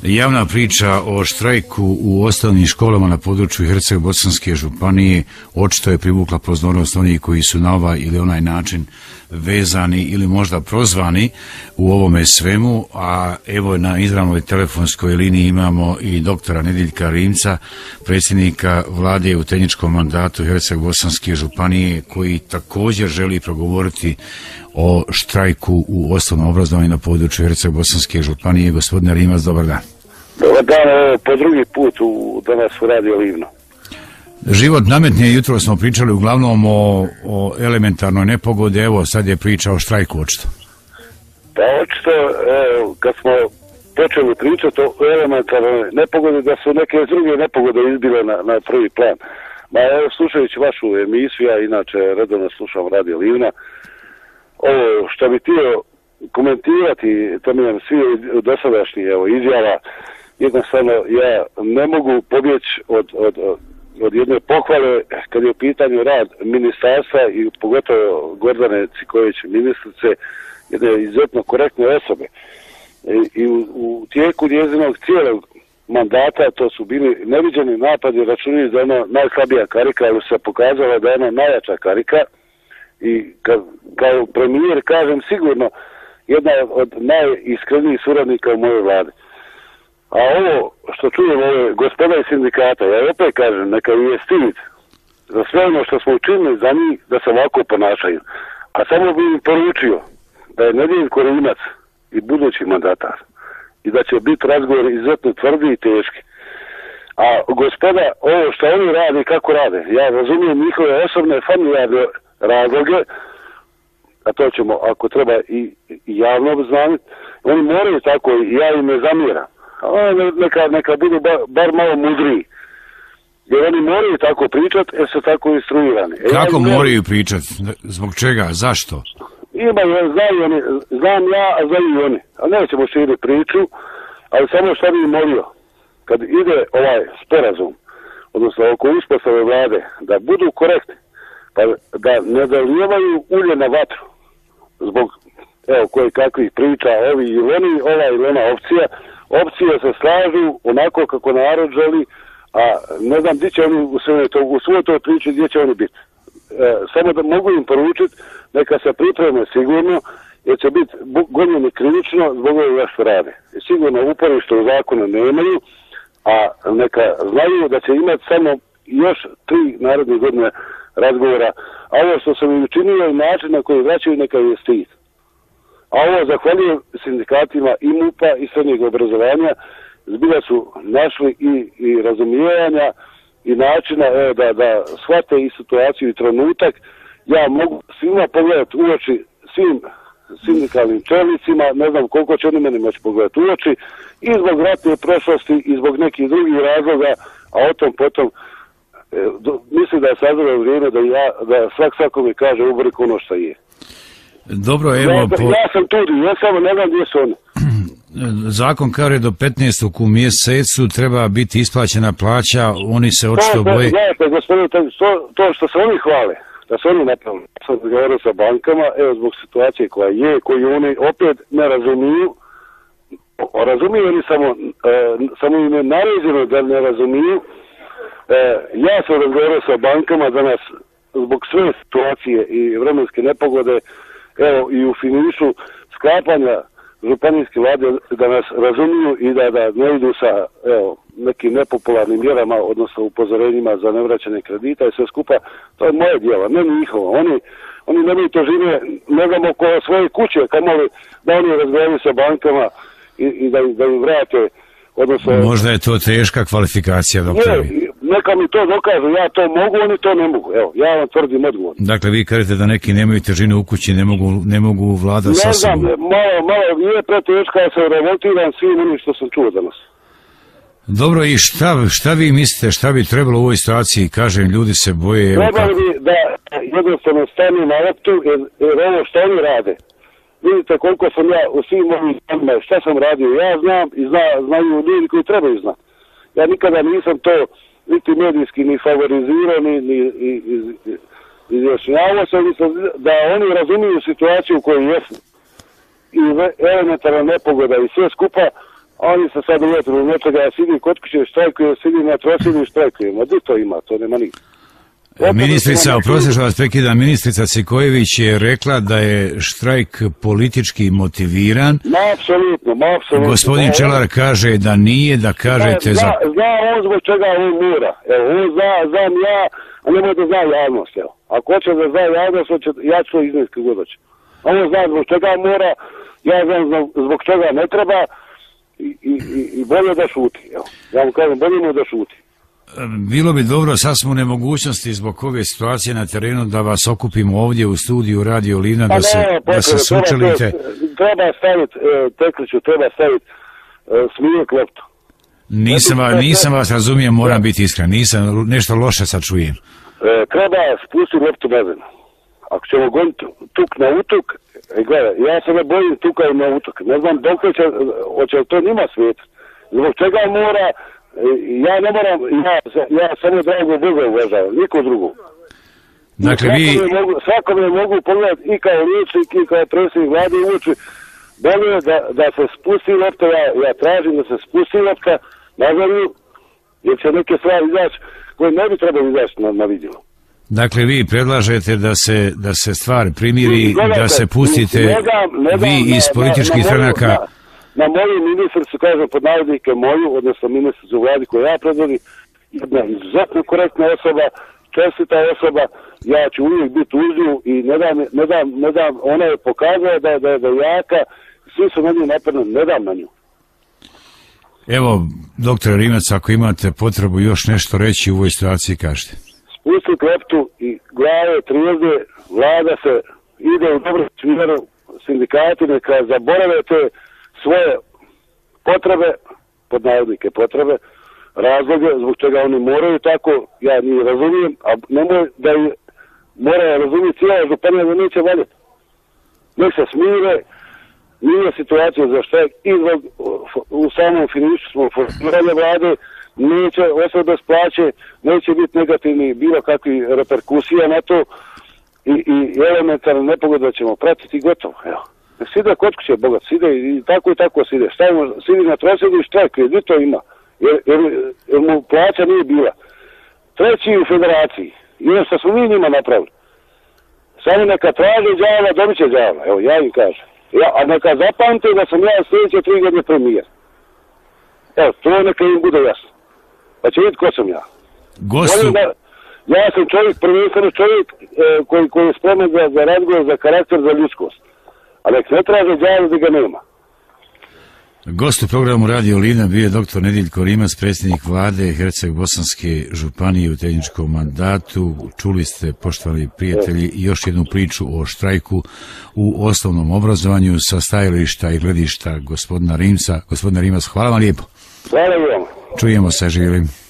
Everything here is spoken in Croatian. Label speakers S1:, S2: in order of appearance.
S1: Javna priča o štrajku u osnovnim školama na području Herceg-Bosanske županije očito je privukla pozornost onih koji su na ovaj ili onaj način vezani ili možda prozvani u ovome svemu, a evo na izravnoj telefonskoj liniji imamo i doktora Nediljka Rimca, predsjednika vlade u tehničkom mandatu Herceg-Bosanske županije, koji također želi progovoriti o štrajku u osnovnom obrazovanju na području Herceg-Bosanske županije. Gospodine Rimac, dobar dan.
S2: Dobar dan, po drugi put danas u Radio Livno.
S1: Život nametnije, jutro smo pričali uglavnom o elementarnoj nepogodi, evo sad je priča o štrajku očito.
S2: Pa očito, kad smo počeli pričati o elementarnoj nepogodi, da su neke druge nepogode izbile na prvi plan. Ma evo, slušajući vašu emisiju, ja inače redovno slušam Radio Livna, ovo što bi htio komentirati temeljem svih dosadašnjih izjava, jednostavno ja ne mogu pobjeći od jedne pohvale kad je u pitanju rad ministarstva i pogotovo Gordane Ciković, ministrice, jedne izuzetno korektne osobe. I u tijeku njezinog cijelog mandata to su bili neviđeni napadi, računajući da je ono najslabija karika, ali se pokazala da je ono najjača karika. I kao premijer kažem sigurno jedna od najiskrenijih suradnika u mojoj vladi. A ovo što čujem ove gospoda iz sindikata, ja opet kažem, neka je stid za sve ono što smo učinili za njih da se ovako ponašaju. A samo bi im poručio da je Nediljko Rimac i budući mandatar i da će biti razgovor izuzetno tvrdi i teški. A gospoda, ovo što oni rade i kako rade, ja razumijem njihove osobne familijarne razloge, a to ćemo ako treba i javno obznaniti, oni moraju tako i ja im ne zamjeram. Neka budu bar malo mudriji. Jer oni moraju tako pričati, jer su tako instruirani.
S1: Kako moraju pričati? Zbog čega? Zašto?
S2: Znam ja, a znaju i oni. A nećemo širiti priču, ali samo što bi molio, kad ide ovaj sporazum, odnosno oko uspostave vlade, da budu korektni, pa da ne zalijevaju ulje na vatru zbog koje kakvih priča ovi ili oni, ova ili ona opcija. Opcije se slažu onako kako narod želi, a ne znam gdje će oni u svoj toj priči gdje će oni biti. Samo da mogu im poručiti, neka se pripreme sigurno, jer će biti gonjeni krivično zbog ovoga što rade. Sigurno uporište u zakonu nemaju, a neka znaju da će imati samo još 3 naredne godine razgovora. A ovo što sam im učinio i način na koji vraćaju, neka je stid. A ovo zahvaljujem sindikatima i MUP-a i srednjeg obrazovanja, zbilja su našli i razumijevanja i načina da shvate i situaciju i trenutak. Ja mogu svima pogledati u oči, svim sindikalnim čelnicima, ne znam koliko će oni meni moći pogledati u oči, i zbog ratne prošlosti i zbog nekih drugih razloga, a o tom potom mislim da je sazrelo vrijeme da svakome kaže u briku ono što je.
S1: Dobro, evo...
S2: Ja sam tu, ja samo ne znam gdje su oni.
S1: Zakon kaže do 15. u mjesecu treba biti isplaćena plaća, oni se očito boje...
S2: Gledajte, gospodine, to što se oni hvale, da su oni napravili, sam govorio sa bankama, evo zbog situacije koja je, koju oni opet ne razumiju, razumiju oni samo im je naređeno da ne razumiju. Ja sam razgovorio sa bankama danas zbog sve situacije i vremenske nepogode, evo i u finišu sklapanja županijske vlade da nas razumiju i da ne idu sa nekim nepopularnim mjerama, odnosno upozorenjima za nevraćanje kredita i sve skupa. To je moje djelo, ne njihovo. Oni nemaju težine, ne znam, oko svoje kuće, kamoli da oni razgovaraju sa bankama i da im vrate, odnosno...
S1: Možda je to teška kvalifikacija, doktore.
S2: Neka mi to dokažu, ja to mogu, oni to ne mogu. Evo, ja vam tvrdim odgovor.
S1: Dakle, vi kažete da neki nemaju težinu u kući, ne mogu vladati sa sobom.
S2: Ne znam, malo nije preteška, ja sam revoltiran svim onim što sam čuo danas.
S1: Dobro, i šta vi mislite, šta bi trebalo u ovoj situaciji? Kažem, ljudi se boje...
S2: Trebali bi da jednostavno stanu na loptu, jer ovo što oni rade. Vidite koliko sam ja u svim ovim stanima, šta sam radio, ja znam i znaju ljudi koji trebaju znati. Ja nikada nisam to niti medijski ni favorizirao, ni izjašnjavao sam, da oni razumiju situaciju u kojoj jesu. I elementarna nepogoda i sve skupa, Oni se sad uvjetili u nečega, ja sidim kod kuće, štrajkujem, sidim na trosinu i štrajkujem. A gdje to ima? To nema nikdo.
S1: Ministrica, oprostite što vas prekidam, ministrica Sikojević je rekla da je štrajk politički motiviran.
S2: Apsolutno.
S1: Gospodin Čelar kaže da nije, da kažete za...
S2: Zna on zbog čega on mora. Evo, on znam ja, a nemoj da zna javnost, evo. Ako hoće da zna javnost, ja ću to iznijeti kako hoće. On zna zbog čega mora, ja znam zbog čega ne treba i bolje da šuti, evo. Ja mu kažem, bolje mu da šuti.
S1: Bilo bi dobro, sad smo u nemogućnosti zbog ove situacije na terenu da vas okupimo ovdje u studiju Radio Livna, da se sučelite.
S2: Treba staviti, Tekliću, treba staviti smijet loptu.
S1: Nisam vas razumio, moram biti iskren, nisam, nešto loše sad čujem.
S2: Treba spustiti loptu na zemlju. Ako ćemo goniti tuk na utuk, gledaj, ja se ne bojim tuka i na utuk. Ne znam dok će to njima svijetiti. Zbog čega mora... Ja ne moram, ja samo drago Boga uvažavam, niko drugo.
S1: Dakle,
S2: svakome mogu pogledati i kao liječnik i kao predsjednik vlade u oči. Bolje da se spusti lopta, ja tražim da se spusti lopta na zemlju, jer će neke stvari izaći koje ne bi trebali izaći na vidjelo.
S1: Dakle, vi predlažete da se stvar primiri, da se pustite vi iz političkih stranaka.
S2: Na moju ministricu, kažem pod navodnike moju, odnosno ministricu vladi koju ja predvodim, jedna izuzetno korektna osoba, čestita osoba, ja ću uvijek biti uz nju i ne dam, ona je pokazala da je jaka, svi su na nju napadni, ne dam na nju.
S1: Evo, doktor Rimac, ako imate potrebu još nešto reći u ovoj situaciji, kažete.
S2: Spustiti loptu i glave trijezde, vlada se ide u dobro smjeru, sindikati neka zaborave te svoje potrebe, pod navodnike potrebe, razloge zbog čega oni moraju tako, ja njih razumijem, a nemoj da mora razumjeti cijela županija da neće valjati. Nek se smire, nije situacija za štrajk i u samom finišu smo formirali vlade, neće ostati bez plaće, neće biti negativni bilo kakvi reperkusija na to i elementarno nepogoda ćemo pratiti gotovo, evo. Side kod kuće, bogat, side i tako side. Sidi na trosinu i štrajkuje, gdje to ima? Jer mu plaća nije bila. Treći u federaciji, jer što smo mi njima napravili. Samo neka traže đava, dobit će đava, evo ja im kažem. A neka zapamte da sam ja sljedeće 3 godine premijer. Evo, to neka im bude jasno. Pa će vidjeti ko sam ja. Ja sam čovjek, prvenstveno čovjek koji je spreman za razgovor, za karakter, za ljudskost. Ali nek ne traže djavo da ga nema.
S1: Gost u programu Radio Livna bio je doktor Nediljko Rimac, predsjednik vlade Herceg-Bosanske županije u tehničkom mandatu. Čuli ste, poštovani prijatelji, još jednu priču o štrajku u osnovnom obrazovanju sa stajališta i gledišta gospodina Rimca. Gospodina Rimac, hvala vam lijepo.
S2: Hvala vam.
S1: Čujemo se, živjeli.